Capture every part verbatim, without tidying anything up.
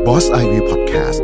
Boss ไอ วี Podcast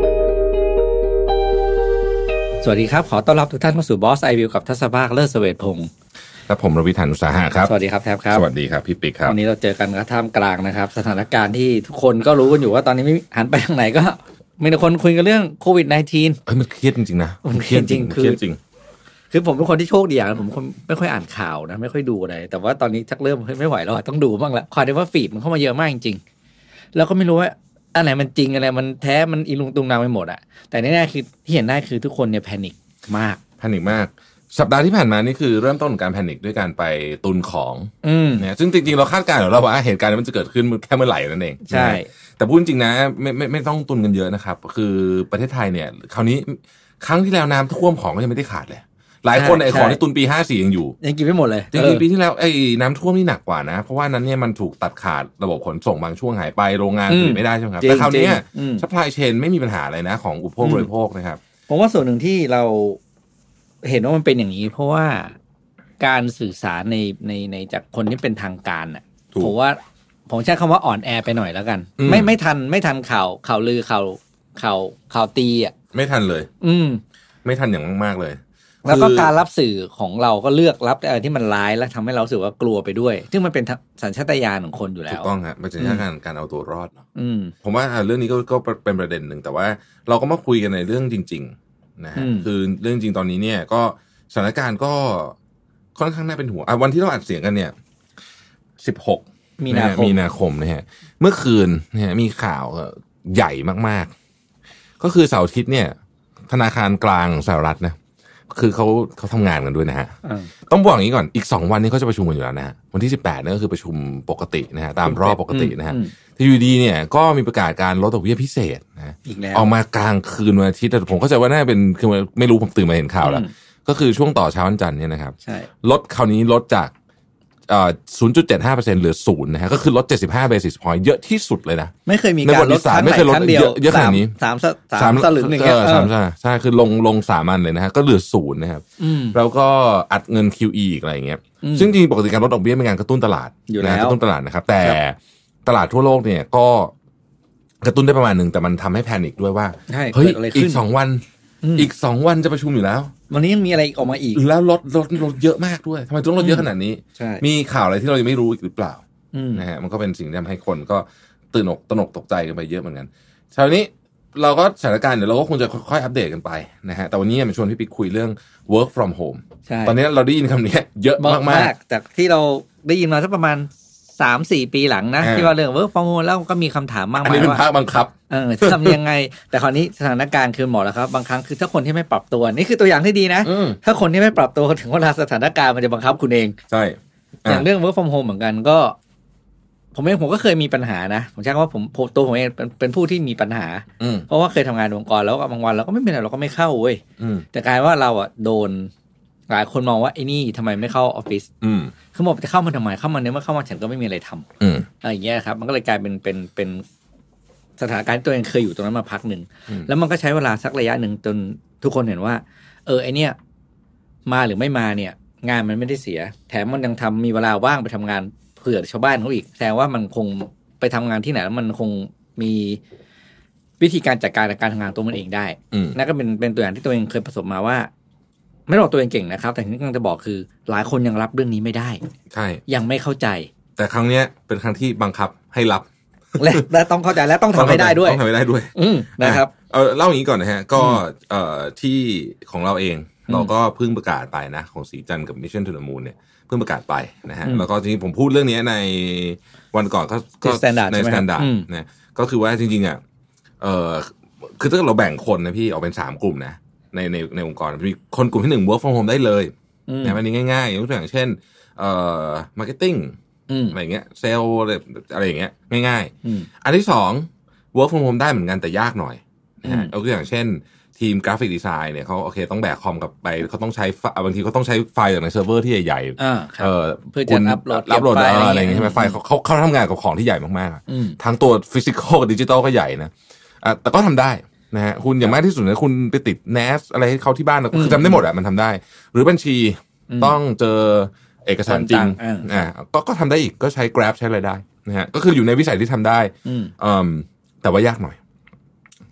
สวัสดีครับขอต้อนรับทุกท่านเข้าสู่ Boss ไอ วี กับทัศภาคเลิศเสวตพงศ์และผมรวิธานอุตสาหะครับสวัสดีครับแทบครับสวัสดีครับพี่ปิ๊กครับวันนี้เราเจอกันกระท่ามกลางนะครับสถานการณ์ที่ทุกคนก็รู้กันอยู่ว่าตอนนี้ไม่หันไปทางไหนก็มีแต่คนคุยกันเรื่องโควิด สิบเก้าเฮ้ยมันเครียดจริงๆนะมันเครียดจริงคือจริงคือผมเป็นคนที่โชคดีอย่างผมคนไม่ค่อยอ่านข่าวนะไม่ค่อยดูอะไรแต่ว่าตอนนี้ชักเริ่มไม่ไหวแล้วต้องดูบ้างละคอยได้ว่าฟีดมันเข้ามาเยอะมากจริงๆแล้วก็ไม่รู้ว่าอันไหนมันจริงอะไรมันแท้มันอีลุงตุงนางไปหมดอะแต่แน่ๆคือที่เห็นได้คือทุกคนเนี่ยแพนิคมากแพนิคมากสัปดาห์ที่ผ่านมานี่คือเริ่มต้นการแพนิคด้วยการไปตุนของเนี่ยซึ่งจริงๆเราคาดการณ์อยู่แล้วว่าเหตุการณ์มันจะเกิดขึ้นแค่เมื่อไหร่นั่นเองใช่แต่พูดจริงนะไม่ไม่ไม่ต้องตุนกันเยอะนะครับคือประเทศไทยเนี่ยคราวนี้ครั้งที่แล้วน้ำท่วมของก็ยังไม่ได้ขาดเลยหลายคนไอ้ของที่ตุนปีห้าสี่ยังอยู่ยังกินไม่หมดเลยจริงๆปีที่แล้วไอ้น้ำท่วมนี่หนักกว่านะเพราะว่านั้นเนี่ยมันถูกตัดขาดระบบขนส่งบางช่วงหายไปโรงงานผลิตไม่ได้ใช่ไหมครับแต่คราวนี้ซัพพลายเชนไม่มีปัญหาอะไรนะของอุปโภคบริโภคนะครับผมว่าส่วนหนึ่งที่เราเห็นว่ามันเป็นอย่างนี้เพราะว่าการสื่อสารในในในจากคนที่เป็นทางการอ่ะผมว่าผมใช้คำว่าอ่อนแอไปหน่อยแล้วกันไม่ไม่ทันไม่ทันข่าวข่าวลือข่าวข่าวข่าวตีอ่ะไม่ทันเลยอืมไม่ทันอย่างมากๆเลยแล้วก็การรับสื่อของเราก็เลือกรับอะไรที่มันร้ายแล้วทำให้เรารู้สึกว่ากลัวไปด้วยซึ่งมันเป็นสัญชาตญาณของคนอยู่แล้วถูกต้องครับมันเป็นสัญชาตญาณการเอาตัวรอดผมว่าเรื่องนี้ก็ก็เป็นประเด็นหนึ่งแต่ว่าเราก็มาคุยกันในเรื่องจริงๆนะฮะคือเรื่องจริงตอนนี้เนี่ยก็สถานการณ์ก็ค่อนข้างน่าเป็นห่วงวันที่เราอัดเสียงกันเนี่ยสิบหกมีนาคมมีนาคมนะฮะเมื่อคืนเนี่ยมีข่าวใหญ่มากๆก็คือเสาร์อาทิตย์เนี่ยธนาคารกลางสหรัฐนะคือเขาเขาทำงานกันด้วยนะฮะต้องบอกอย่างนี้ก่อนอีกสองวันนี้เขาจะประชุมกันอยู่แล้วนะฮะวันที่สิบแปดนี่ก็คือประชุมปกตินะฮะตามรอบปกตินะฮะทียูดีเนี่ยก็มีประกาศการลดดอกเบี้ยพิเศษนะออกมากลางคืนวันอาทิตย์แต่ผมเข้าใจว่าน่าจะเป็นคือไม่รู้ผมตื่นมาเห็นข่าวแล้วก็คือช่วงต่อเช้าวันจันทร์เนี่ยนะครับลดคราวนี้ลดจากเอ่อ ศูนย์จุดเจ็ดห้าเปอร์เซ็นต์ เหลือศูนย์นะฮะก็คือลดเจ็ดสิบห้า basis point เยอะที่สุดเลยนะไม่เคยมีการลดครั้งไหนครั้งเดียวเยอะขนาดนี้สามสามสลึงอย่างเงี้ยสามใช่คือลงลงสามอันเลยนะฮะก็เหลือศูนย์นะครับแล้วก็อัดเงิน คิว อี อีกอะไรอย่างเงี้ยซึ่งจริงปกติการลดดอกเบี้ยเป็นการกระตุ้นตลาดนะกระตุ้นตลาดนะครับแต่ตลาดทั่วโลกเนี่ยก็กระตุ้นได้ประมาณนึงแต่มันทำให้แพนิคด้วยว่าเฮ้ยอีกสองวันอีกสองวันจะประชุมอยู่แล้ววันนี้ยังมีอะไรออกมาอีกแล้วลดลดลดเยอะมากด้วยทำไมต้องลดเยอะขนาดนี้มีข่าวอะไรที่เรายังไม่รู้อีกหรือเปล่านะฮะมันก็เป็นสิ่งที่ทำให้คนก็ตื่นอกตระหนกตกใจกันไปเยอะเหมือนกันคราวนี้เราก็สถานการณ์เดี๋ยวเราก็คงจะค่อยๆอัปเดตกันไปนะฮะแต่วันนี้มาชวนพี่ปิ๊กคุยเรื่อง work from home ตอนนี้เราได้ยินคำนี้เยอะมากๆจากที่เราได้ยินมาสักประมาณสามสี่ ปีหลังนะที่ว่าเรื่อง work from home แล้วก็มีคำถามมากมายว่าอันนี้เป็นภาคบังคับเออทำยังไงแต่คราวนี้สถานการณ์คือหมดแล้วครับบางครั้งคือถ้าคนที่ไม่ปรับตัวนี่คือตัวอย่างที่ดีนะถ้าคนที่ไม่ปรับตัวถึงเวลาสถานการณ์มันจะบังคับคุณเองใช่อย่างเรื่อง work from home เหมือนกันก็ผมเองผมก็เคยมีปัญหานะผมใช้คำว่าผมตัวผมเองเป็นเป็นผู้ที่มีปัญหาเพราะว่าเคยทำงานองค์กรแล้วบางวันเราก็ไม่เป็นไรเราก็ไม่เข้าเว้ยแต่กลายว่าเราอ่ะโดนหลายคนมองว่าไอ้นี่ทำไมไม่เข้าออฟฟิศคือบอกจะเข้ามาทำไมเข้ามาเนี่ยเมื่อเข้ามาฉันก็ไม่มีอะไรทำอะไรอย่างเงี้ยครับมันก็เลยกลายเป็นเป็นเป็นสถานการณ์ตัวเองเคยอยู่ตรงนั้นมาพักหนึ่งแล้วมันก็ใช้เวลาสักระยะหนึ่งจนทุกคนเห็นว่าเออไอเนี้ยมาหรือไม่มาเนี่ยงานมันไม่ได้เสียแถมมันยังทำมีเวลาว่างไปทำงานเผื่อชาวบ้านเขาอีกแสดงว่ามันคงไปทำงานที่ไหนแล้วมันคงมีวิธีการจัดการการทำงานตัวมันเองได้นั่นก็เป็นเป็นตัวอย่างที่ตัวเองเคยประสบมาว่าไม่ได้บอกตัวเองเก่งนะครับแต่ที่กำลังจะบอกคือหลายคนยังรับเรื่องนี้ไม่ได้ใช่ยังไม่เข้าใจแต่ครั้งนี้เป็นครั้งที่บังคับให้รับและและต้องเข้าใจและต้องทำให้ได้ด้วยต้องทำให้ได้ด้วยนะครับเอาเล่าอย่างนี้ก่อนนะฮะก็เอ่อที่ของเราเองเราก็เพิ่งประกาศไปนะของสีจันทร์กับ Mission to the Moon เนี่ยเพิ่งประกาศไปนะฮะแล้วก็จริงๆผมพูดเรื่องนี้ในวันก่อนก็ก็ใน Standard นะก็คือว่าจริงๆอ่ะเอ่อคือถ้าเราแบ่งคนนะพี่ออกเป็นสามกลุ่มนะในในในองค์กรมีคนกลุ่มที่หนึ่ง work from home ได้เลยนะอันนี้ง่ายๆยกตัวอย่างเช่นเอ่อ marketing อะไรอย่างเงี้ยเซลล์อะไรอย่างเงี้ยง่ายๆอันที่สอง work from home ได้เหมือนกันแต่ยากหน่อยนะฮะยกตัวอย่างเช่นทีมกราฟิกดีไซน์เนี่ยเขาโอเคต้องแบกคอมกลับไปเขาต้องใช้บางทีเขาต้องใช้ไฟล์จากในเซิร์ฟเวอร์ที่ใหญ่ๆเอ่อเพื่อจะอัปโหลดอัปโหลดอะไรอย่างเงี้ยใช่ไหมไฟล์เขาเขาเขาทำงานกับของที่ใหญ่มากๆทั้งตัวฟิสิกอลกับดิจิตอลก็ใหญ่นะอ่ะแต่ก็ทำได้นะฮะคุณอย่างมากที่สุดนะคุณไปติด เน เอ เอส อะไรให้เขาที่บ้านคือจำได้หมดอะมันทำได้หรือบัญชีต้องเจอเอกสารจริงอ่าก็ก็ทำได้อีกก็ใช้ Grab ใช้อะไรได้นะฮะก็คืออยู่ในวิสัยที่ทำได้แต่ว่ายากหน่อย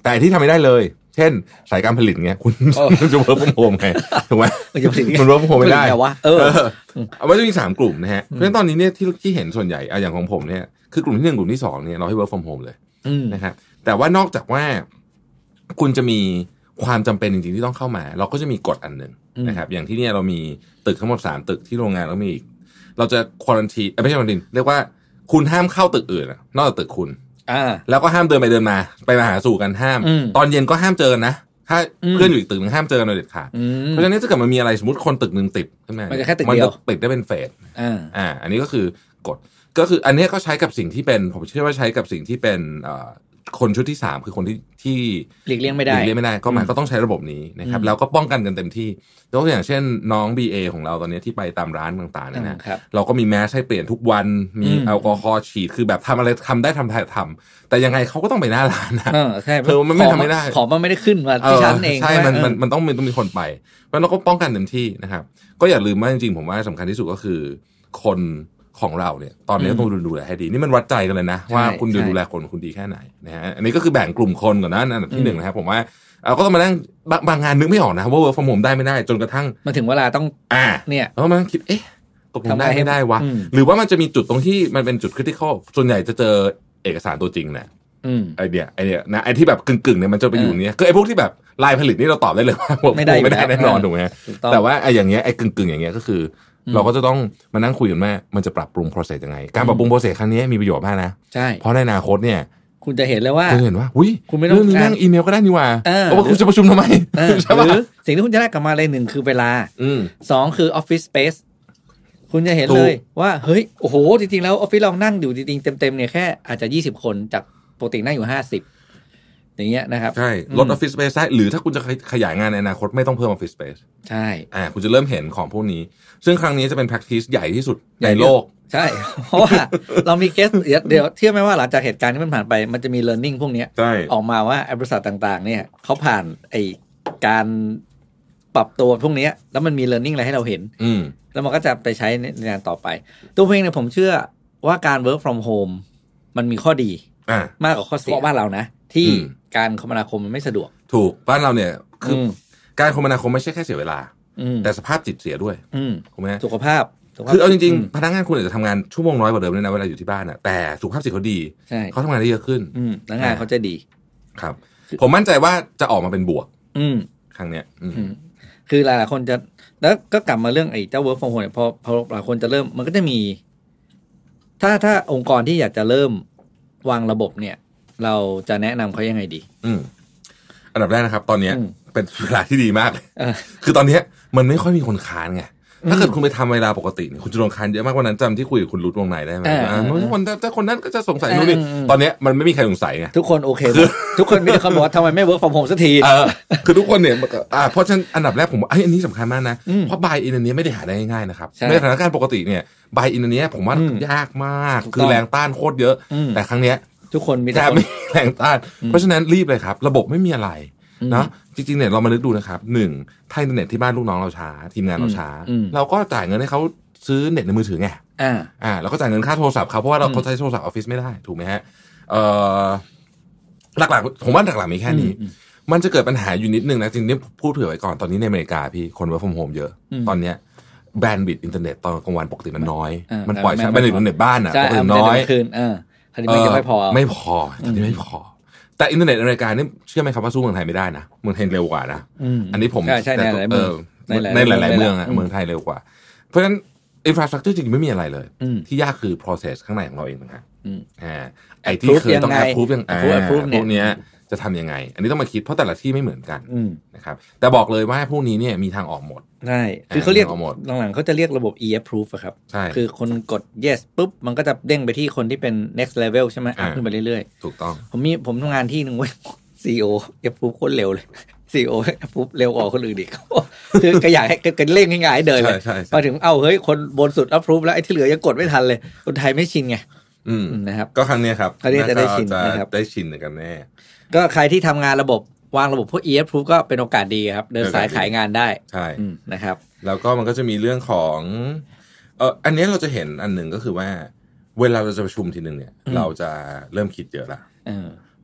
แต่ที่ทำไม่ได้เลยเช่นสายการผลิตเงี้ยคุณจะ work from home ไงถูกไหมมัน work from home ไม่ได้เออเอาไว้จะมีสามกลุ่มนะฮะเพราะฉะนั้นตอนนี้เนี่ยที่ที่เห็นส่วนใหญ่อย่างของผมเนี่ยคือกลุ่มที่หนึ่งกลุ่มที่สองเนี่ยเราให้ work from home เลยนะครับแต่ว่านอกจากว่าคุณจะมีความจำเป็นจริงๆที่ต้องเข้ามาเราก็จะมีกฎอันหนึ่งนะครับอย่างที่เนี่ยเรามีตึกทั้งหมดสามตึกที่โรงงานแล้วมีอีกเราจะควอรันทีไม่ใช่ควอรันทีเรียกว่าคุณห้ามเข้าตึกอื่นนอกจากตึกคุณแล้วก็ห้ามเดินไปเดินมาไปมาหาสู่กันห้ามตอนเย็นก็ห้ามเจอกันนะถ้าเพื่อนอยู่อีกตึกนึงห้ามเจอกันโดยเด็ดขาดเพราะฉะนั้นถ้าเกิดมันมีอะไรสมมติคนตึกนึงติดขึ้นมามันจะแค่ตึกเดียวติดได้เป็นเฟสอ่าอันนี้ก็คือกฎก็คืออันนี้ก็ใช้กับสิ่งที่เป็นผมเชื่อว่าใช้กับสิ่งที่เป็นคนชุดที่สามคือคนที่ที่หลีกเลี่ยงไม่ได้หลีกเลี่ยงไม่ได้ก็หมายก็ต้องใช้ระบบนี้นะครับแล้วก็ป้องกันกันเต็มที่ยกตัวอย่างเช่นน้อง บี เอ ของเราตอนนี้ที่ไปตามร้านต่างๆเนี่ยนะเราก็มีแมสให้เปลี่ยนทุกวันมีแอลกอฮอล์ฉีดคือแบบทำอะไรทำได้ทำได้ทำแต่ยังไงเขาก็ต้องไปหน้าร้านนะใช่เพราะมันไม่ทำไม่ได้ของมันไม่ได้ขึ้นมาที่ชั้นเองใช่มันมันมันต้องมีต้องมีคนไปเพราะเราก็ป้องกันเต็มที่นะครับก็อย่าลืมว่าจริงๆผมว่าสำคัญที่สุดก็คือคนของเราเนี่ยตอนนี้ต้องดูแลให้ดีนี่มันวัดใจกันเลยนะว่าคุณดูแลคนคุณดีแค่ไหนนะฮะอันนี้ก็คือแบ่งกลุ่มคนก่อนนะอันดับที่หนึ่งนะครับผมว่าเราก็ต้องมานั่งบางงานนึกไม่ออกนะว่า work from home ได้ไม่ได้จนกระทั่งมาถึงเวลาต้องอ่าเนี่ยแล้วมันคิดเอ๊ะตกลงได้ไม่ได้วะหรือว่ามันจะมีจุดตรงที่มันเป็นจุด critical ส่วนใหญ่จะเจอเอกสารตัวจริงแหละไอเดียไอเดียนะไอที่แบบกึ่งๆเนี่ยมันจะไปอยู่เนี้ยคือไอพวกที่แบบลายผลิตนี่เราตอบได้เลยว่าไม่ได้ไม่ได้แน่นอนถูกไหมแต่ว่าไออย่างเงี้ยไอกึ่งๆอย่างเงี้ยก็คือเราก็จะต้องมานั่งคุยกันว่ามันจะปรับปรุง process ยังไงการปรับปรุง process ครั้งนี้มีประโยชน์มากนะใช่เพราะในอนาคตเนี่ยคุณจะเห็นเลยว่าคุณเห็นว่าอุ้ยคุณไม่ต้องนั่งอีเมลก็ได้นี่ว่าเพราะว่าคุณจะประชุมทำไมใช่ป่ะสิ่งที่คุณจะได้กลับมาเลยหนึ่งคือเวลาสองคือ office space คุณจะเห็นเลยว่าเฮ้ยโอ้โหจริงๆแล้วออฟฟิศเรานั่งอยู่จริงๆเต็มๆเนี่ยแค่อาจจะยี่สิบคนจากปกตินั่งอยู่ห้าสิบอย่างเงี้ยนะครับใช่ลด office space ได้หรือถ้าคุณจะขยายงานในอนาคตไม่ต้องเพิ่ม office space ใช่อ่าคุณจะเริ่มเห็นของพวกนี้ซึ่งครั้งนี้จะเป็น practice ใหญ่ที่สุดในโลกใช่เพราะว่าเรามีเคสเดี๋ยวเชื่อไหมว่าหลังจากเหตุการณ์ที่มันผ่านไปมันจะมี learning พวกนี้ออกมาว่าบริษัทต่างๆเนี่ยเขาผ่านไอ้การปรับตัวพวกนี้แล้วมันมี learning อะไรให้เราเห็นแล้วมันก็จะไปใช้ในงานต่อไปตัวเพลงเนี่ยผมเชื่อว่าการ work from home มันมีข้อดีมากกว่าข้อเสียเพราะบ้านเรานะที่การคมนาคมมันไม่สะดวกถูกบ้านเราเนี่ยคือการคมนาคมไม่ใช่แค่เสียเวลาแต่สภาพจิตเสียด้วยถูกไหมสุขภาพคือเอาจริงๆพนักงานคุณอาจจะทำงานชั่วโมงน้อยกว่าเดิมเลยนะเวลาอยู่ที่บ้านอ่ะแต่สุขภาพจิตเขาดีเขาทำงานได้เยอะขึ้นพนักงานเขาจะดีครับผมมั่นใจว่าจะออกมาเป็นบวกครั้งเนี้ยคือหลายๆคนจะแล้วก็กลับมาเรื่องไอ้เจ้า work from home เนี่ยพอพอหลายคนจะเริ่มมันก็จะมีถ้าถ้าองค์กรที่อยากจะเริ่มวางระบบเนี่ยเราจะแนะนำเขายังไงดีอืมอันดับแรกนะครับตอนนี้เป็นเวลาที่ดีมากเลยคือตอนนี้มันไม่ค่อยมีคนค้านไงถ้าเกิดคุณไปทำเวลาปกติคุณจะโดนค้านเยอะมากวันนั้นจำที่คุยกับคุณรุดวงในได้ไหมคนถ้าคนนั้นก็จะสงสัยนู่นนี่ตอนนี้มันไม่มีใครสงสัยไงทุกคนโอเคทุกคนมีแต่คำบอกว่าทำไมไม่ work from home สักทีคือทุกคนเนี่ยอ่าเพราะฉะนั้นอันดับแรกผมว่าอันนี้สำคัญมากนะเพราะ buy in อันนี้ไม่ได้หาได้ง่ายๆนะครับในสถานการณ์ปกติเนี่ย buy in อันนี้ผมว่ายากมากคือแรงต้านโคตรเยอะแต่ครั้งเนี้ยทุกคนมีแต่ไม่แรงต้านเพราะฉะนั้นรีบเลยครับระบบไม่มีอะไรนะจริงๆเนี่ยเรามานึกดูนะครับหนึ่งถ้าอินเทอร์เน็ตที่บ้านลูกน้องเราช้าทีมงานเราช้าเราก็จ่ายเงินให้เขาซื้อเน็ตในมือถือไงอ่าอ่าเราก็จ่ายเงินค่าโทรศัพท์เขาเพราะว่าเราเขาใช้โทรศัพท์ออฟฟิศไม่ได้ถูกไหมฮะเอ่อหลักๆผมว่าหลักๆมีแค่นี้มันจะเกิดปัญหาอยู่นิดนึงนะจริงๆพูดเผื่อไว้ก่อนตอนนี้ในอเมริกาพี่คน work from home เยอะตอนเนี้ยแบนด์วิดต์อินเทอร์เน็ตตอนกลางวันปกติมันน้อยมันปล่อยใช้แบนด์วิดต์อินเทอร์เน็ตบ้านอ่ะปกติน้อยอันนี้ไม่พอไม่พออันนี้ไม่พอแต่อินเทอร์เน็ตอเมริกานี่เชื่อไหมครับว่าสู้เมืองไทยไม่ได้นะเมืองไทยเร็วกว่านะอันนี้ผมใช่ในหลายเมืองในหลายๆเมืองอะเมืองไทยเร็วกว่าเพราะฉะนั้นอินฟราสตรัคเจอร์จริงๆไม่มีอะไรเลยที่ยากคือ process ข้างในของเราเองต่างหากอ่าไอ้ที่เคยต้อง approve ยังไงพวกนี้จะทำยังไงอันนี้ต้องมาคิดเพราะแต่ละที่ไม่เหมือนกันนะครับแต่บอกเลยว่าพวกนี้เนี่ยมีทางออกหมดใช่คือเขาเรียกหลังๆเขาจะเรียกระบบ e-approve ครับคือคนกด yes ปุ๊บมันก็จะเด้งไปที่คนที่เป็น next level ใช่ไหมอัพขึ้นไปเรื่อยๆถูกต้องผมมีผมทำงานที่หนึ่งเว้ย ซี อี โอ approve โคตรเร็วเลย ซี อี โอ approve เร็วกว่าคนอื่นอีกคือก็อยากให้กันเร่งให้ง่ายเดินเลยพอถึงเอาเฮ้ยคนบนสุด approve แล้วไอ้ที่เหลือยังกดไม่ทันเลยคนไทยไม่ชินไงนะครับก็ครั้งนี้ครับครั้งนี้จะได้ชินนะครับได้ชินกันแน่ก็ใครที่ทำงานระบบวางระบบพวก e-approve ก็เป็นโอกาสดีครับเดินสายขายงานได้ใช่นะครับแล้วก็มันก็จะมีเรื่องของเอออันนี้เราจะเห็นอันหนึ่งก็คือว่าเวลาเราจะประชุมทีนึงเนี่ยเราจะเริ่มคิดเยอะละ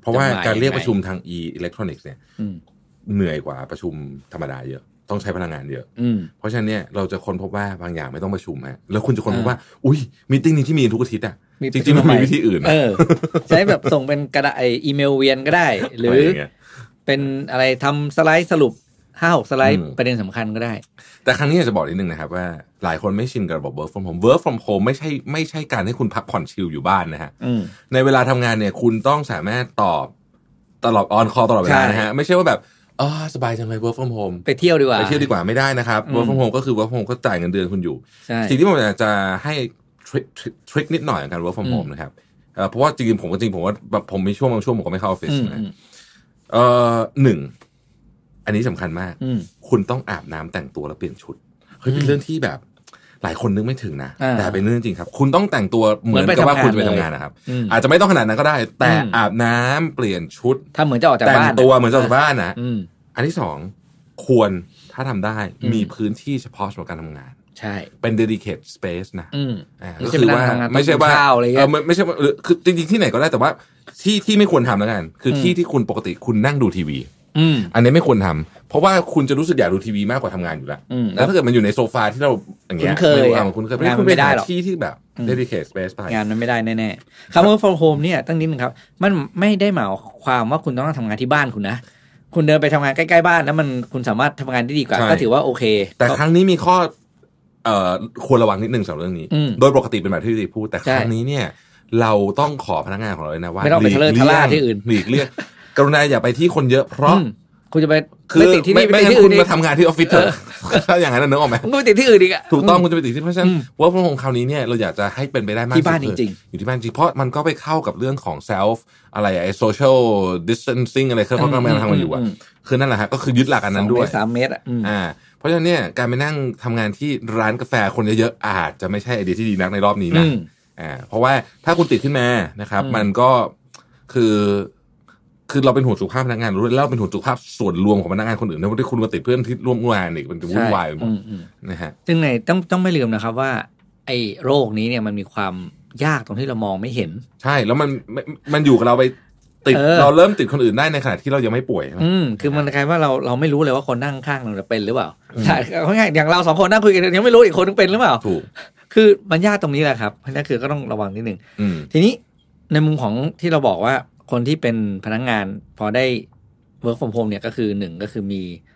เพราะว่าการเรียกประชุมทาง e-electronics เนี่ยเหนื่อยกว่าประชุมธรรมดาเยอะต้องใช้พลังงานเยอะเพราะฉะนั้นเนี่ยเราจะค้นพบว่าบางอย่างไม่ต้องประชุมฮะแล้วคุณจะค้นพบว่าอุ้ยมีตติ้งนี้ที่มีทุกอาทิตย์อ่ะจริงๆมันมีวิธีอื่นเออใช้แบบส่งเป็นกระดาษอีเมลเวียนก็ได้หรือเป็นอะไรทำสไลด์สรุป ห้าหก สไลด์ประเด็นสำคัญก็ได้แต่ครั้งนี้อยากจะบอกนิดนึงนะครับว่าหลายคนไม่ชินกับระบบ work from home work from home ไม่ใช่ไม่ใช่การให้คุณพักผ่อนชิลอยู่บ้านนะฮะในเวลาทำงานเนี่ยคุณต้องสามารถตอบตลอดออนคอลตลอดเวลานะฮะไม่ใช่ว่าแบบอ๋อสบายจังเลย work from home ไปเที่ยวดีกว่าไปเที่ยวดีกว่าไม่ได้นะครับ work from home ก็คือ work from home ก็จ่ายเงินเดือนคุณอยู่สิ่งที่ผมอยากจะให้ทริคทริคนิดหน่อยในการ work from home นะครับเพราะว่าจริงๆผมก็จริงผมว่าผมมีช่วงบางช่วงผมก็ไม่เข้าออฟฟิศนะเอ่อหนึ่งอันนี้สำคัญมากคุณต้องอาบน้ำแต่งตัวแล้วเปลี่ยนชุดเฮ้ยเป็นเรื่องที่แบบหลายคนนึกไม่ถึงนะแต่เป็นเรื่องจริงครับคุณต้องแต่งตัวเหมือนกับว่าคุณจะไปทำงานนะครับอาจจะไม่ต้องขนาดนั้นก็ได้แต่อาบน้ำเปลี่ยนชุดถ้าเหมือนจะออกจากบ้านแต่งตัวเหมือนจะออกจากบ้านนะอันที่สองควรถ้าทำได้มีพื้นที่เฉพาะสำหรับการทำงานใช่เป็น dedicate space นะก็คือว่าไม่ใช่ว่าเออไม่ใช่ว่าคือจริงๆที่ไหนก็ได้แต่ว่าที่ที่ไม่ควรทำแล้วกันคือที่ที่คุณปกติคุณนั่งดูทีวีอันนี้ไม่ควรทำเพราะว่าคุณจะรู้สึกอยากดูทีวีมากกว่าทำงานอยู่แล้วแล้วถ้าเกิดมันอยู่ในโซฟาที่เราอย่างเงี้ยไม่รู้อ่ะคุณเคยไม่คุณไม่ได้หรอกที่ที่แบบ dedicate space ไปงานมันไม่ได้แน่ๆคำว่า from home เนี่ยตั้งนิดนึงครับมันไม่ได้หมายความว่าคุณต้องทำงานที่บ้านคุณนะคุณเดินไปทำงานใกล้ๆบ้านแล้วมันคุณสามารถทำงานได้ดีกว่าก็ถือว่าโอเคแต่ครั้งนี้มีข้อเอ่อควรระวังนิดนึงสำหรับเรื่องนี้โดยปกติเป็นแบบที่พี่พูดแต่ครั้งนี้เนี่ยเราต้องขอพนักงานของเราเลยนะว่าไม่ต้องไปทะเลทะล่าที่อื่นหลีกเลี่ยงกรุณาอย่าไปที่คนเยอะเพราะคุณจะไปไม่ติดที่นี่ไม่งั้นคุณมาทำงานที่ออฟฟิศเถอะถ้าอย่างนั้นนึกออกไหมคุณไปติดที่อื่นอีกอะถูกต้องคุณจะไปติดที่เพราะฉะนั้นว่าพระองค์คราวนี้เนี่ยเราอยากจะให้เป็นไปได้มากที่บ้านจริงๆอยู่ที่บ้านจริงเพราะมันก็ไปเข้ากับเรื่องของ self อะไรไอ้ social distancing อะไรเขากำลังทำกันอยู่อะคือนั่นแหละฮะก็คือยึดหลักอันนั้นด้วยสามเมตรอ่ะอ่าเพราะฉะนั้นเนี่ยการไปนั่งทำงานที่ร้านกาแฟคนเยอะๆอาจจะไม่ใช่ไอเดียที่ดีนักในรอบนี้นะอ่าเพราะว่าถ้าคุณติดขึ้นมานะครับมันก็คือคือเราเป็นห่วงสุขภาพพนักงานแล้วเราเป็นห่วงสุขภาพส่วนรวมของพนักงานคนอื่นนะว่าที่คุณมาติดเพื่อนที่ร่วมงานอีกมันจะวุ่นวายหมดนะฮะซึ่งในต้องต้องไม่ลืมนะครับว่าไอ้โรคนี้เนี่ยมันมีความยากตรงที่เรามองไม่เห็นใช่แล้วมันมันอยู่กับเราไปติดเราเริ่มติดคนอื่นได้ในขณะที่เรายังไม่ป่วยอืมคือมันกลายว่าเราเราไม่รู้เลยว่าคนนั่งข้างเราจะเป็นหรือเปล่าใช่ง่ายอย่างเราสองคนนั่งคุยกันยังไม่รู้อีกคนนึงเป็นหรือเปล่าถูกคือมันยากตรงนี้แหละครับเพราะนั่นคือก็ต้องระวังนิดนึงทีนี้ในมุมของที่เราบอกว่าคนที่เป็นพนักงานพอได้ work from home เนี่ยก็คือหนึ่งก็คือมี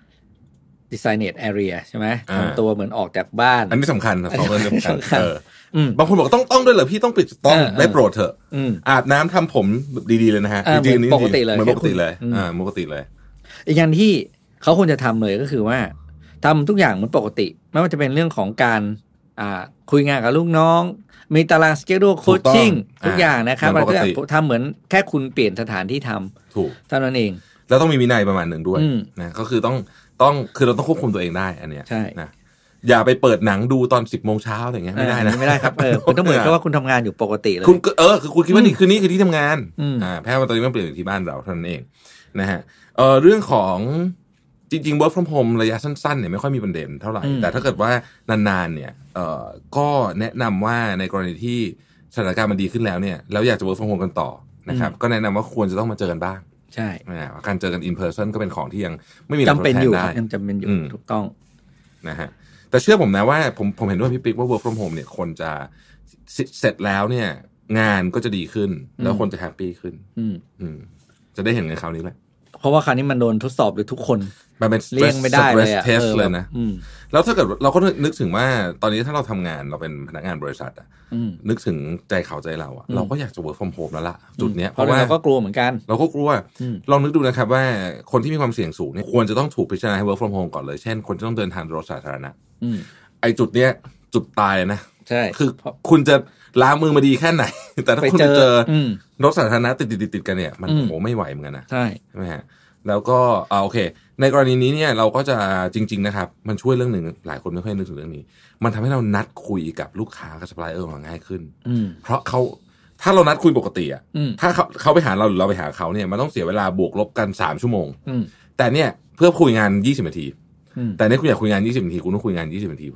designated area ใช่ไหมทำตัวเหมือนออกจากบ้านอันนี้สำคัญสองเรื่องสำคัญบางคนบอกต้องต้องด้วยเหรอพี่ต้องปิดต้องได้โปรดเถอะอาบน้ำทำผมดีๆเลยนะฮะจริงๆนี่ปกติเลยเหมือนปกติเลยอ่าปกติเลยอีกอย่างที่เขาควรจะทำเลยก็คือว่าทำทุกอย่างเหมือนปกติไม่ว่าจะเป็นเรื่องของการอ่าคุยงานกับลูกน้องมีตาราง schedule coaching ทุกอย่างนะครับมันก็ทำเหมือนแค่คุณเปลี่ยนสถานที่ทำถูกเท่านั้นเองแล้วต้องมีวินัยประมาณหนึ่งด้วยนะก็คือต้องต้องคือเราต้องควบคุมตัวเองได้อันเนี้ยใช่นะอย่าไปเปิดหนังดูตอนสิบโมงเช้าอะไรเงี้ยไม่ได้นะไม่ได้ครับเออคุณต้องเหมือนกับว่าคุณทำงานอยู่ปกติเลยคุณเออคือคุณคิดว่านี่คือนี่คือที่ทำงานอ่าแพ้ว่าตอนนี้มันเปลี่ยนอยู่ที่บ้านเราเท่านั้นเองนะฮะเออเรื่องของจริงๆ work from home ระยะสั้นๆเนี่ยไม่ค่อยมีประเด็นเท่าไหร่แต่ถ้าเกิดว่านานๆเนี่ยเอ่อก็แนะนำว่าในกรณีที่สถานการณ์มันดีขึ้นแล้วเนี่ยแล้วอยากจะ work from home กันต่อนะครับก็แนะนำว่าควรจะต้องมาเจอกันบ้างใช่การเจอกัน in person ก็เป็นของที่ยังไม่มีจำเป็นอยู่ยังจำเป็นอยู่ถูกต้องนะฮะแต่เชื่อผมนะว่าผมผมเห็นด้วยพี่ปิ๊กว่า work from home เนี่ยคนจะเสร็จแล้วเนี่ยงานก็จะดีขึ้นแล้วคนจะแฮปปี้ขึ้นจะได้เห็นในคราวนี้แหละเพราะว่าคราวนี้มันโดนทดสอบโดยทุกคนมันเป็นเลี่ยงไม่ได้เลยอะ test เลยนะแล้วถ้าเกิดเราก็นึกถึงว่าตอนนี้ถ้าเราทำงานเราเป็นพนักงานบริษัทอะนึกถึงใจเขาใจเราอะเราก็อยากจะ work from home แล้วล่ะจุดเนี้ยเพราะว่าเราก็กลัวเหมือนกันเราก็กลัวลองนึกดูนะครับว่าคนที่มีความเสี่ยงสูงเนี่ยควรจะต้องถูกพิจารณาให้ work from home ก่อนเลยเช่นคนที่ต้องเดินทางโดยรถสาธารณะไอ้จุดเนี้ยจุดตายนะใช่คือคุณจะล้างมือมาดีแค่ไหนแต่ถ้าคุณเจอรถสาธารณะติดติดติดกันเนี่ยมันโหไม่ไหวเหมือนกันนะใช่ใช่ไหมฮะแล้วก็อ่าโอเคในกรณีนี้เนี่ยเราก็จะจริงๆนะครับมันช่วยเรื่องหนึ่งหลายคนไม่ค่อยนึกถึงเรื่องนี้มันทำให้เรานัดคุยกับลูกค้ากับซัพพลายเออร์ง่ายขึ้นเพราะเขาถ้าเรานัดคุยปกติอ่ะถ้าเขาเขาไปหาเราหรือเราไปหาเขาเนี่ยมันต้องเสียเวลาบวกลบกันสามชั่วโมงแต่เนี่ยเพื่อคุยงานยี่สิบนาทีแต่เนี่ยคุณอยากคุยงานยี่สิบนาทีคุณต้องคุยงานยี่สิบนาทีพอ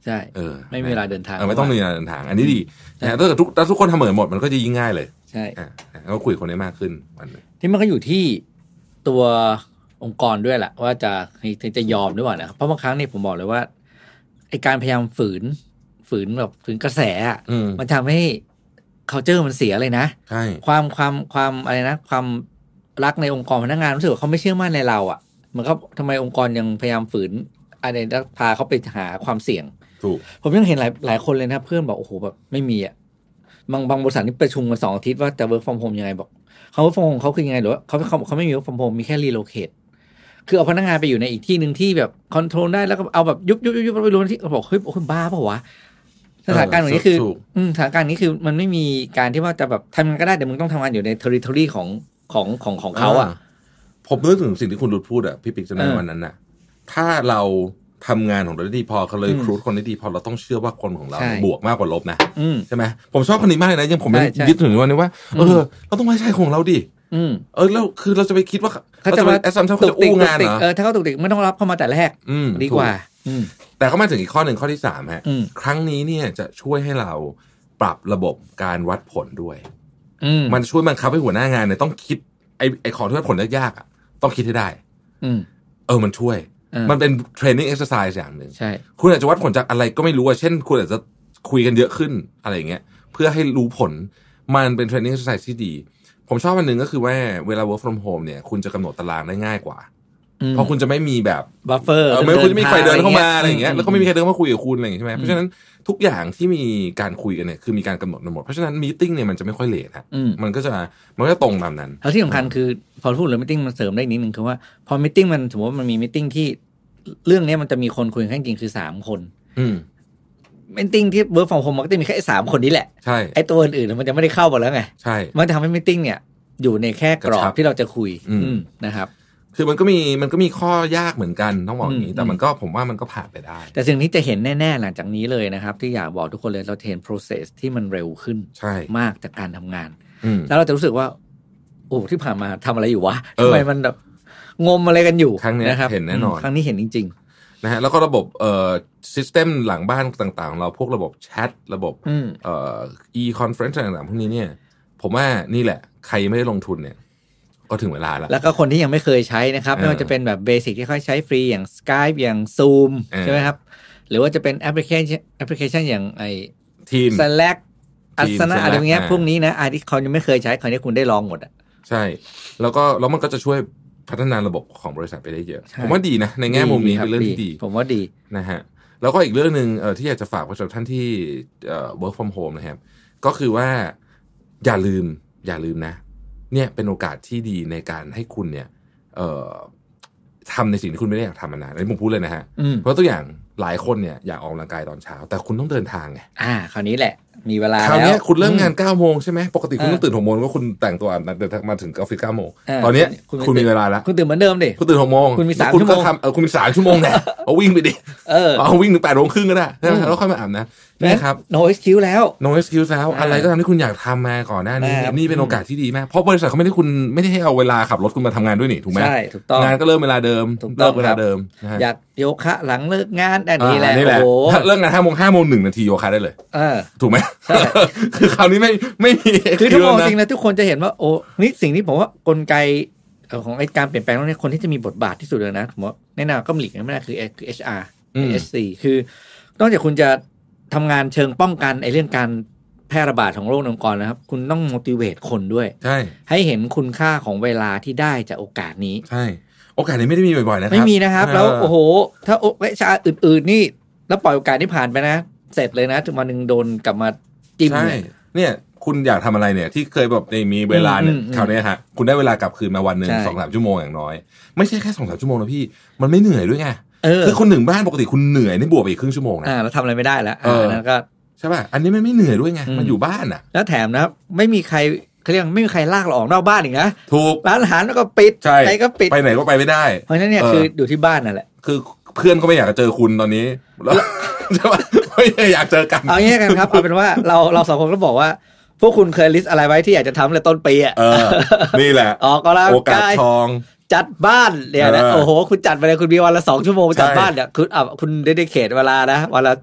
ใช่เออไม่มีเวลาเดินทางไม่ต้องมีเวลาเดินทางอันนี้ดีนะถ้าเกิดทุกถ้าทุกคนทำเหมือนหมดมันก็จะยิ่งง่ายเลยใช่อ่าก็คุยคนได้มากขึ้นวันนึงที่มันก็อยู่ที่ตัวองค์กรด้วยแหละว่าจะจะยอมหรือเปล่านะเพราะบางครั้งนี่ผมบอกเลยว่าไอการพยายามฝืนฝืนแบบฝืนกระแสอ่ะมันทำให้ culture มันเสียเลยนะใช่ความความความอะไรนะความรักในองค์กรพนักงานรู้สึกว่าเขาไม่เชื่อมั่นในเราอ่ะมันก็ทำไมองค์กรยังพยายามฝืนอะไรพาเขาไปหาความเสี่ยงถูกผมยังเห็นหลายหลายคนเลยนะเพื่อนบอกโอ้โหแบบไม่มีอ่ะบางบางบริษัทนี่ประชุมกันสองอาทิตย์ว่าจะ work from home ยังไงบอกเขา work from home เขาคือยังไงหรือว่าเขาเขาเขาไม่มี work from home มีแค่ relocate คือเอาพนักงานไปอยู่ในอีกที่หนึ่งที่แบบคอนโทรลได้แล้วก็เอาแบบยุบยุบยุบยุบไปรู้ที่เขาบอกเฮ้ยโอ้ยบ้าเปล่าวะสถานการณ์แบบนี้คือสถานการณ์นี้คือมันไม่มีการที่ว่าจะแบบทำมันก็ได้แต่มึงต้องทำงานอยู่ใน territory ของของของของเขาอ่ะผมนึกถึงสิ่งที่คุณรุดพูดอ่ะพี่ปิ๊กจำได้วันนั้นน่ะถ้าเราทำงานของเราได้ดีพอเขาเลยครูดคนได้ดีพอเราต้องเชื่อว่าคนของเราบวกมากกว่าลบนะใช่ไหมผมชอบคนนี้มากเลยนะยังผมยังยึดถึงวันนี้ว่าเออเราต้องไว้ใจของเราดิเออแล้วคือเราจะไปคิดว่าเขาจะมาแอสซัมเขาจะอู้งานเหรอเออถ้าเขาตกติกไม่ต้องรับเข้ามาแต่แรกดีกว่าแต่ก็มาถึงอีกข้อหนึ่งข้อที่สามฮะครั้งนี้เนี่ยจะช่วยให้เราปรับระบบการวัดผลด้วยมันช่วยบังคับให้หัวหน้างานเนี่ยต้องคิดไอ้ไอ้ของที่วัดผลยากๆอ่ะต้องคิดให้ได้เออมันช่วยมันเป็นเทรนนิ่งเอ็กซ์ไซส์อย่างหนึ่งใช่คุณอาจจะวัดผลจากอะไรก็ไม่รู้อะเช่นคุณอาจจะคุยกันเยอะขึ้นอะไรอย่างเงี้ยเพื่อให้รู้ผลมันเป็นเทรนนิ่งเอ็กซ์ไซส์ที่ดีผมชอบอันหนึ่งก็คือว่าเวลา work from home เนี่ยคุณจะกำหนดตารางได้ง่ายกว่าเพราะคุณจะไม่มีแบบ buffer ไม่คุณจะมีใครเดินเข้ามาอะไรอย่างเงี้ยแล้วก็ไม่มีใครเดินมาคุยกับคุณอะไรอย่างเงี้ยใช่ไหมเพราะฉะนั้นทุกอย่างที่มีการคุยกันเนี่ยคือมีการกำหนดหมดเพราะฉะนั้นมีติ้งเนี่ยมันจะไม่ค่อยเลทฮะมันก็จะมันก็จะตรงตามนั้นแล้วที่สำคัญคือพอพูดเรื่องมีติ้งมันเสริมได้นิดนึงคือว่าพอมีติ้งมันสมมติว่ามันมีมีติ้งที่เรื่องนี้มันจะมีคนคุยกันจริงๆคือสามคนมีติ้งที่เวิร์กฟอร์มโฮมมันก็จะมีแค่สามคนนี้แหละใช่ไอ้ตัวอื่นๆมันจะไม่ได้เข้าไปแล้วไงใช่มันจะทำให้มีติ้งเนี่ยอยู่ในแค่กรอบที่เราจะคุยนะครับคือมันก็มีมันก็มีข้อยากเหมือนกันต้องบอกอย่างนี้แต่มันก็ผมว่ามันก็ผ่านไปได้แต่สิ่งที่จะเห็นแน่ๆหลังจากนี้เลยนะครับที่อยากบอกทุกคนเลยเราเห็น process ที่มันเร็วขึ้นมากจากการทำงานแล้วเราจะรู้สึกว่าโอ้ที่ผ่านมาทำอะไรอยู่วะทำไมมันแบบงมอะไรกันอยู่ครั้งนี้นะครับเห็นแน่นอนครั้งนี้เห็นจริงๆนะฮะแล้วก็ระบบเอ่อซิสเต็มหลังบ้านต่างๆเราพวกระบบแชทระบบเอ่อ e-conference ต่างๆพวกนี้เนี่ยผมว่านี่แหละใครไม่ได้ลงทุนเนี่ยก็ถึงเวลาแล้วแล้วก็คนที่ยังไม่เคยใช้นะครับไม่ว่าจะเป็นแบบเบสิกที่ค่อยใช้ฟรีอย่าง Skype อย่าง Zoom ใช่ไหมครับหรือว่าจะเป็นแอปพลิเคชันแอปพลิเคชันอย่างไอ้ Teams Slack อัสนะอะไรอย่างเงี้ยพวกนี้นะไอ้ที่เขายังไม่เคยใช้คราวนี้คุณได้ลองหมดอ่ะใช่แล้วก็แล้วมันก็จะช่วยพัฒนาระบบของบริษัทไปได้เยอะผมว่าดีนะในแง่มุมนี้เป็นเรื่องที่ดีผมว่าดีนะฮะแล้วก็อีกเรื่องนึงเอ่อที่อยากจะฝากไว้สำหรับท่านที่เอ่อ work from home นะครับก็คือว่าอย่าลืมอย่าลืมนะเนี่ยเป็นโอกาสที่ดีในการให้คุณเนี่ยเอ่อทำในสิ่งที่คุณไม่ได้อยากทำมานานอันนี้ผมพูดเลยนะฮะเพราะตัวอย่างหลายคนเนี่ยอยากออกกำลังกายตอนเช้าแต่คุณต้องเดินทางไงอ่าคราวนี้แหละมีเวลาแล้วคราวนี้คุณเริ่มงานเก้าโมงใช่ไหมปกติคุณต้องตื่นหกโมงก็คุณแต่งตัวเดินทางมาถึงออฟฟิศเก้าโมงตอนนี้คุณมีเวลาแล้วคุณตื่นเหมือนเดิมดิคุณตื่นหกโมงคุณมีสามชั่วโมงเออคุณมีสามชั่วโมงเนี่ยเอาวิ่งไปดิเอาวิ่งถึงแปดโมงครึ่งก็ได้แล้วค่อยมาอาบน้ำนี่ครับ no excuse แล้ว no excuse แล้วอะไรก็ตามที่คุณอยากทำมาก่อนหน้านี้นี่เป็นโอกาสที่ดีมากเพราะบริษัทเขาไม่ได้คุณไม่ได้ให้เอาเวลาขับรถคุณมาทำงานด้วยนี่ถูกไหมใช่ถูกต้องงานก็เริ่มเวลาเดิมเลิกเวลาเดิมอยากโยคะหลังเลิกงานอันนี้แหละโอ้เลิกงานห้าโมงห้าโมงหนึ่งนาทีโยคะได้เลยถูกไหมคือคราวนี้ไม่ไม่มีคือทุกคนจริงนะทุกคนจะเห็นว่าโอ้นี่สิ่งที่ผมว่ากลไกของไอ้การเปลี่ยนแปลงตรงนี้คนที่จะมีบทบาทที่สุดเลยนะผมว่าแน่นอนก็หลีกไม่ได้คือ เอช อาร์ เอส ซี คือนอกจากคุณจะทำงานเชิงป้องกันไอ้เรื่องการแพร่ระบาดของโรคในองค์กรนะครับคุณต้อง motivate คนด้วยใช่ให้เห็นคุณค่าของเวลาที่ได้จากโอกาสนี้ใช่โอกาสนี้ไม่ได้มีบ่อยๆนะครับไม่มีนะครับแล้วโอ้โหถ้าเอช อาร์ อื่นๆนี่แล้วปล่อยโอกาสที่ผ่านไปนะเสร็จเลยนะถึงวันนึงโดนกลับมาจิ้มเลยเนี่ยคุณอยากทำอะไรเนี่ยที่เคยแบบมีเวลาเนี่ยคราวนี้ฮะคุณได้เวลากลับคืนมาวันหนึ่งสองสามชั่วโมงอย่างน้อยไม่ใช่แค่สองสามชั่วโมงนะพี่มันไม่เหนื่อยด้วยไงคือคนหนึ่งบ้านปกติคุณเหนื่อยนี่บวกไปอีกครึ่งชั่วโมงนะอ่าแล้วทำอะไรไม่ได้แล้วอ่านั่นก็ใช่ป่ะอันนี้มันไม่เหนื่อยด้วยไงมันอยู่บ้านอ่ะแล้วแถมนะไม่มีใครเขาเรียกไม่มีใครลากเราออกนอกบ้านอีกนะถูกร้านอาหารแล้วก็ปิดไปก็ปิดไปไหนก็ไปไม่ได้เพราะฉะนั้นเนี่ยคืออยู่ที่บ้านนั่นแหละคือเพื่อนก็ไม่อยากจะเจอคุณตอนนี้ใช่ป่ะไม่อยากเจอกันเอางี้กันครับเอาเป็นว่าเราเราสองคนก็บอกว่าพวกคุณเคยลิสต์อะไรไว้ที่อยากจะทำในต้นปีอ่ะนี่แหละออกกำลังกายทองจัดบ้านเนี่ยนะโอ้โหคุณจัดไปเลยคุณมีวันละสองชั่วโมงจัดบ้านเนี่ยคุณอ่ะคุณได้ได้เขตเวลานะวันละ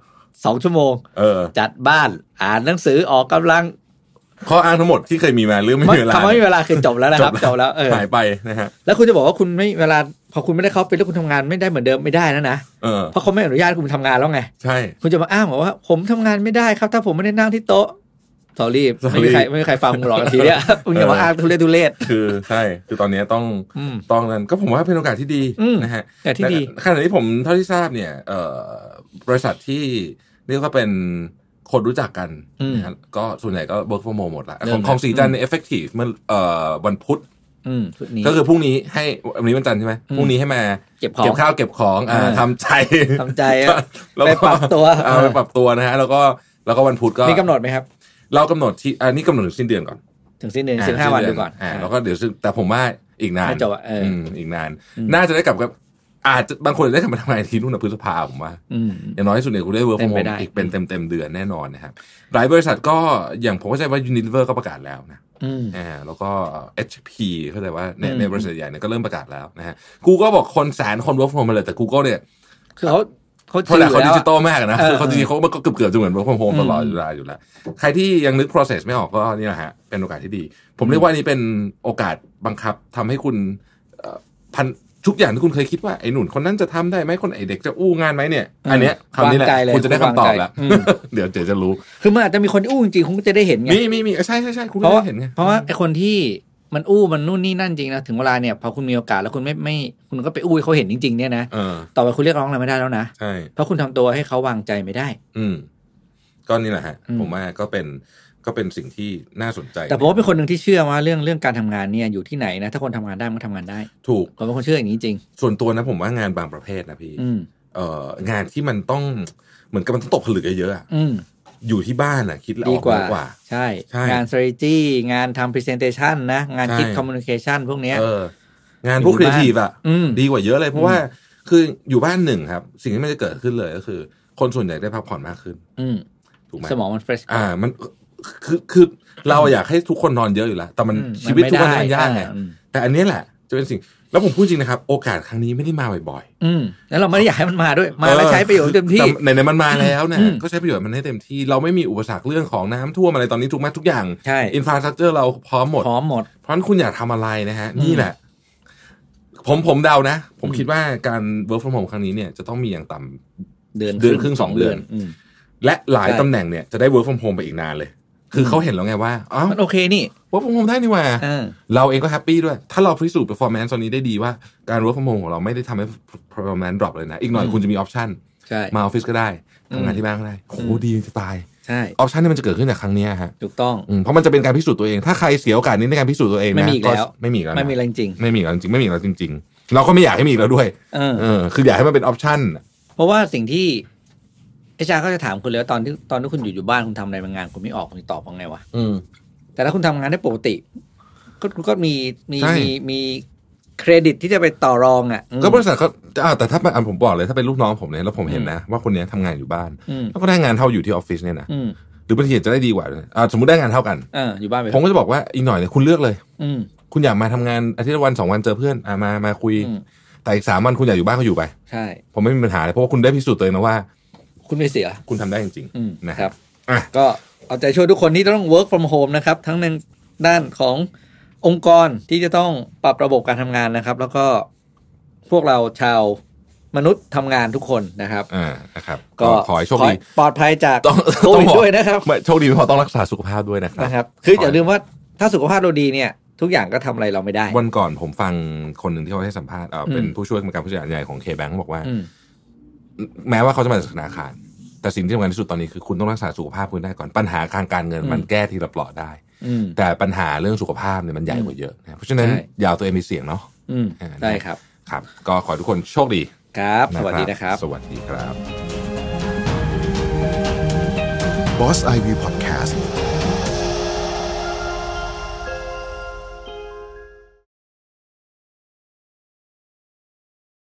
สองชั่วโมงเออจัดบ้านอ่านหนังสือออกกำลังข้ออ้างทั้งหมดที่เคยมีมาเรื่องไม่มีเวลาคำว่าไม่มีเวลาคือจบแล้วนะครับจบแล้วเออหายไปนะฮะแล้วคุณจะบอกว่าคุณไม่เวลาพอคุณไม่ได้เข้าไปแล้วคุณทำงานไม่ได้เหมือนเดิมไม่ได้นะนะเพราะเขาไม่อนุญาตคุณทำงานแล้วไงใช่คุณจะมาอ้างบอกว่าผมทำงานไม่ได้ครับถ้าผมไม่ได้นั่งที่โต๊ะสอรี่ไม่มีใครไม่มีใครฟังมึงหรอกทีเนี้ยมึงอย่ามาอ้างทุเรศทุเรศคือใช่คือตอนนี้ต้องต้องนั้นก็ผมว่าเป็นโอกาสที่ดีนะฮะที่ดีขณะที่ผมเท่าที่ทราบเนี่ยบริษัทที่เรียกว่าเป็นคนรู้จักกันนะครับก็ส่วนใหญ่ก็ work from home หมดละของของสีจันทร์ effective เมื่อวันพุธก็คือพรุ่งนี้ให้วันนี้วันจันทร์ใช่ไหมพรุ่งนี้ให้มาเก็บข้าวเก็บของทำใจทำใจไปปรับตัวไปปรับตัวนะฮะแล้วก็แล้วก็วันพุธก็มีกำหนดไหมครับเรากำหนดที่อันนี้กำหนดถึงสิ้นเดือนก่อนถึงสิ้นเดือนสิบห้าวันดูก่อนแล้วก็เดี๋ยวแต่ผมว่าอีกนานจบเอออีกนานน่าจะได้กลับกับอาจจะบางคนได้กลับมาทำงานที่นู่นพฤษภาผมว่าอย่างน้อยที่สุดเนี่ยคุณได้ work from home อีกเป็นเต็มเต็มเดือนแน่นอนนะครับหลายบริษัทก็อย่างผมเข้าใจว่า Unilever ก็ประกาศแล้วนะอ่าแล้วก็ เอช พี เข้าใจว่าในในบริษัทใหญ่เนี่ยก็เริ่มประกาศแล้วนะฮะ Google บอกคนแสนคน work from home มาเลยแต่ Google เนี่ยคือเขาเขาเขาดิจิตอลมากนะคือเขาจริงๆเขาก็เกือบเกือบจะเหมือน work from home ตลอดเวลาอยู่แล้วใครที่ยังนึก process ไม่ออกก็นี่แหละฮะเป็นโอกาสที่ดีผมเรียกว่านี่เป็นโอกาสบังคับทำให้คุณพันทุกอย่างที่คุณเคยคิดว่าไอ้หนุ่นคนนั้นจะทำได้ไหมคนไอ้เด็กจะอู้งานไหมเนี่ยอันเนี้ยคำนี้แหละคุณจะได้คำตอบแล้วเดี๋ยวเดี๋ยวจะรู้คือมันอาจจะมีคนอู้จริงๆคุณก็จะได้เห็นไงมีมีมีใช่ใช่ใช่คุณได้เห็นไงเพราะว่าไอ้คนที่มันอู้มันนู่นนี่นั่นจริงนะถึงเวลาเนี่ยพอคุณมีโอกาสแล้วคุณไม่ไม่คุณก็ไปอู้ให้เขาเห็นจริงๆเนี่ยนะต่อไปคุณเรียกร้องอะไรไม่ได้แล้วนะใช่เพราะคุณทำตัวให้เขาวางใจไม่ได้อืมก็นี่แหละฮะผมว่าก็เป็นก็เป็นสิ่งที่น่าสนใจแต่ผมว่าเป็นคนหนึ่งที่เชื่อว่าเรื่องเรื่องการทำงานเนี่ยอยู่ที่ไหนนะถ้าคนทำงานได้มันทำงานได้ถูกผมเป็นคนเชื่ออย่างนี้จริงส่วนตัวนะผมว่างานบางประเภทนะพี่เอ่องานที่มันต้องเหมือนกับมันต้องตกผลึกเยอะๆอ่ะอยู่ที่บ้านอ่ะคิดแล้วออกกว่าใช่งาน strategy งานทำ presentation นะงานคิด communication พวกเนี้ยงานพวก creative อ่ะดีกว่าเยอะเลยเพราะว่าคืออยู่บ้านหนึ่งครับสิ่งที่มันจะเกิดขึ้นเลยก็คือคนส่วนใหญ่ได้พักผ่อนมากขึ้นถูกไหมสมองมัน fresh อ่ามันคือคือเราอยากให้ทุกคนนอนเยอะอยู่แล้วแต่มันชีวิตทุกคนมันยากไงแต่อันนี้แหละจะเป็นสิ่งแล้วผมพูดจริงนะครับโอกาสครั้งนี้ไม่ได้มาบ่อยๆอืมแล้วเราไม่ได้อยากให้มันมาด้วยมาแล้วใช้ประโยชน์เต็มที่ในในมันมาแล้วนะก็ใช้ประโยชน์มันให้เต็มที่เราไม่มีอุปสรรคเรื่องของน้ำท่วมอะไรตอนนี้ทุกแม้ทุกอย่างอินฟราสตรัคเจอร์เราพร้อมหมดพร้อมหมดเพราะฉะนั้นคุณอยากทำอะไรนะฮะนี่แหละผมผมเดานะผมคิดว่าการ work from home ครั้งนี้เนี่ยจะต้องมีอย่างต่ำเดือนเดือนครึ่งสองเดือนและหลายตำแหน่งเนี่ยจะได้ work from home ไปอีกนานเลยคือเขาเห็นแล้วไงว่าอ๋อมันโอเคนี่ work from home ได้นี่ว่าเราเองก็แฮปปี้ด้วยถ้าเราพิสูจน์ performance ตอนนี้ได้ดีว่าการ work from home ของเราไม่ได้ทำให้ performance drop เลยนะอีกหน่อยคุณจะมี option มาออฟฟิศก็ได้ทำงานที่บ้านก็ได้โอ้ดีจะตายใช่ option นี่มันจะเกิดขึ้นจากครั้งนี้ฮะถูกต้องเพราะมันจะเป็นการพิสูจน์ตัวเองถ้าใครเสียโอกาสนี้ในการพิสูจน์ตัวเองนะไม่มีแล้วไม่มีแล้วไม่มีแล้วจริงไม่มีแล้วจริงไม่มีแล้วจริงๆเราก็ไม่อยากให้มีแล้วด้วยเออคืออยากให้มันเป็น option เพราะว่าสิ่งที่เอชอาร์ก็จะถามคุณแล้วตอนที่ตอนที่คุณอยู่อยู่บ้านคุณทำอะไรบางงานคุณไม่ออกคุณตอบว่าไงวะแต่ถ้าคุณทำงานได้ปกติก็คุณก็มีมีมีมีเครดิตที่จะไปต่อรองอ่ะก็บริษัทเขาแต่ถ้าผมบอกเลยถ้าเป็นลูกน้องผมเนี่ยแล้วผมเห็นนะว่าคนนี้ทำงานอยู่บ้านแล้วก็ได้งานเท่าอยู่ที่ออฟฟิศเนี่ยนะหรือบางทีจะได้ดีกว่าสมมติได้งานเท่ากันอยู่บ้านผมก็จะบอกว่าอีกหน่อยเนี่ยคุณเลือกเลยคุณอยากมาทำงานอาทิตย์ละวันสองวันเจอเพื่อนมามาคุยแต่อีกสามวันคุณอยากอยู่บ้านก็อยู่ไปใช่ผมไม่มีปัญหาเลยเพราะว่าคุณได้พิสูจน์ตัวเองนะว่าคุณไม่เสียคุณทำได้จริงๆนะครับก็เอาใจช่วยทุกคนที่ต้อง work from home นะครับทั้งในด้านขององค์กรที่จะต้องปรับระบบการทำงานนะครับแล้วก็พวกเราชาวมนุษย์ทำงานทุกคนนะครับอ่านะครับก็ขอให้โชคดีปลอดภัยจากโควิดด้วยนะครับโชคดีไม่พอต้องรักษาสุขภาพด้วยนะครับนะครับคืออย่าลืมว่าถ้าสุขภาพเราดีเนี่ยทุกอย่างก็ทำอะไรเราไม่ได้วันก่อนผมฟังคนหนึ่งที่เขาให้สัมภาษณ์เป็นผู้ช่วยกรรมการผู้จัดการใหญ่ของ K-Bank เขาบอกว่าแม้ว่าเขาจะมาจากธนาคารแต่สิ่งที่สำคัญที่สุดตอนนี้คือคุณต้องรักษาสุขภาพคุณได้ก่อนปัญหาทางการเงินมันแก้ทีละเปราะได้แต่ปัญหาเรื่องสุขภาพเนี่ยมันใหญ่กว่าเยอะเพราะฉะนั้นอย่าเอาตัวเองมีเสี่ยงเนาะใช่ครับครับก็ขอทุกคนโชคดีครับสวัสดีนะครับสวัสดีครับ Boss ไอ วี Podcast